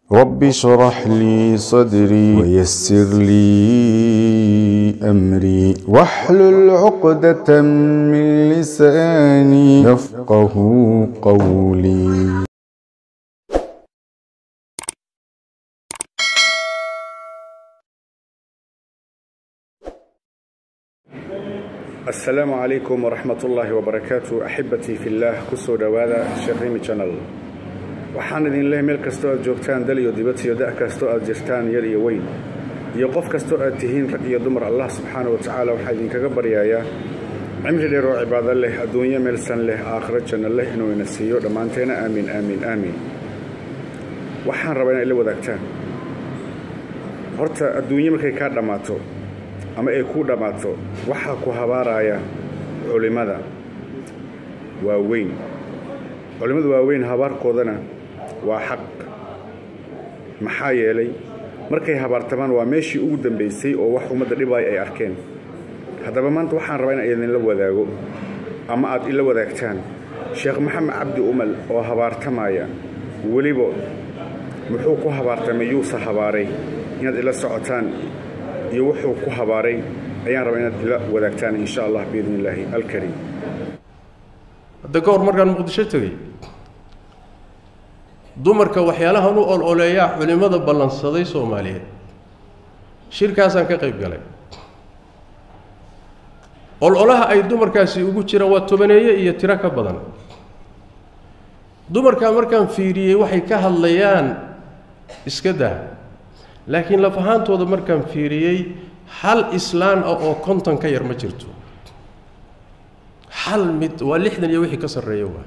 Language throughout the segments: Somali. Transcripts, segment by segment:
رب اشرح لي صدري ويسر لي أمري واحلل عقدة من لساني يفقه قولي. السلام عليكم ورحمة الله وبركاته. أحبتي في الله كسو دوادا الشيخ ريمي channel. waxaan idin leeyahay meel kastoo aad joogtaan dal iyo dibad iyo da' kastoo aad jirtaan yar iyo weyn iyo qof kastoo aad tihiin rag iyo dumar Allah subhanahu wa ta'ala waxa idin kaga baryayaa cimri dheer oo cibaado leh adduunyo meel san leh aakhiro janno leh inuu ina siiyo dhamaanteena aamin aamin aamin. waxaan rabaa in la wadaagtaan horta adduunyo markay ka dhamaato ama ay ku dhamaato waxa ku habaaraya culimada waaweyn. culimadu waaweyn habaarkoodana waa xaq maxaa yeelay markay habaartamaan waa meeshii ugu dambeysay oo wax umada dhibay ay arkeen. haddaba maanta waxaan rabaa in ay idin la wadaago ama aad ila wadaagtaan Sheekh Maxamed Cabdi Umal oo habaartamaya waliba muxuu ku habaartamay yuusa habaaray inaad ila socotaan iyo wuxuu ku habaaray ayaan rabaa inaad ila wadaagtaan insha Allah biidnillaahi alkariim. دكور مركان مقدشة تجي دمر كوحيالها نو الأولياء علماء بالانصدي سومالية شركة سان كقيب قلي الأولها أي دمر كاسي وجود شروات تبنية يترك بدن دمر كمركان فيري وحي كهالليان إسكده لكن لفهانت هذا مركان فيري حل إسلام أو كنتن كير مجرتو حل مد ولحدن يوحي كسر ريوه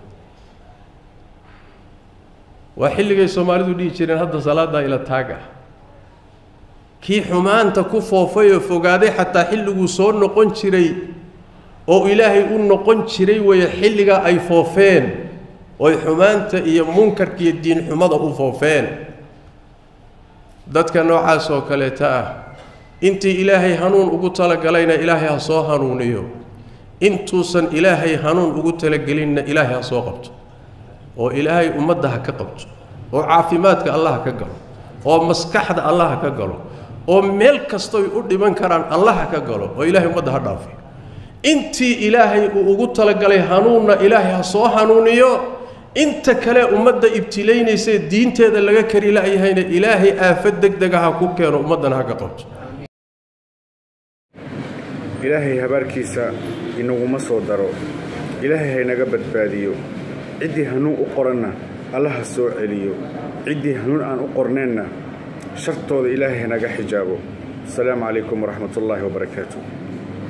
وحل جاي سومالي دي يشيرين هذا صلاة إلى تاجا كي حمان تكفوا فيه فقادي حتى حل وصور نقون شري أو إلهي يقول نقون شري ويحل جا أي فوفين ويحمان تي منكر كي الدين حماده فوفين ذات كان نوع سو كلتا أنت إلهي هنون وقلت لك علينا إلهي هصو هنونيو intuusan ilaahay hanuun ugu talagelinna ilaahay ha soo qabto oo ilaahay ummadda ha ka qabto oo caafimaadka Allah ka galo oo maskaxda Allah ka galo oo meel kasto ay u dhiman karaan Allah ka galo oo ilaahay ummadda ha dhaafay intii ilaahay ugu talagalay hanuunna ilaahay ha soo hanuuniyo inta kale ummadda ibtileynaysa diinteeda laga kari laayahayna ilaahay aafad degdeg ah ku keeno ummadana ha ka qabto. ilaahay habarkiisa inaguma soo daro ilaahay haynaga badbaadiyo cidii hanuun u qorana Allah ha soo celiyo cidii hanuun aan u qorneenna shartooda ilaahay haynaga xijaabo. Assalamu alaykum wa rahmatullahi wa barakatuh.